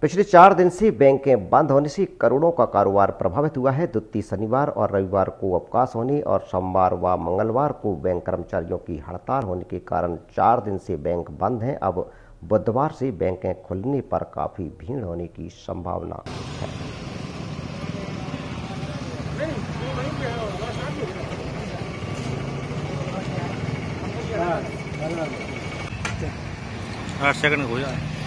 पिछले 4 दिन से बैंकें बंद होने से करोड़ों का कारोबार प्रभावित हुआ है। द्वितीय शनिवार और रविवार को अवकाश होने और सोमवार व मंगलवार को बैंक कर्मचारियों की हड़ताल होने के कारण 4 दिन से बैंक बंद हैं। अब बुधवार से बैंकें खुलने पर काफी भीड़ होने की संभावना है। 8 सेकंड हो जाए।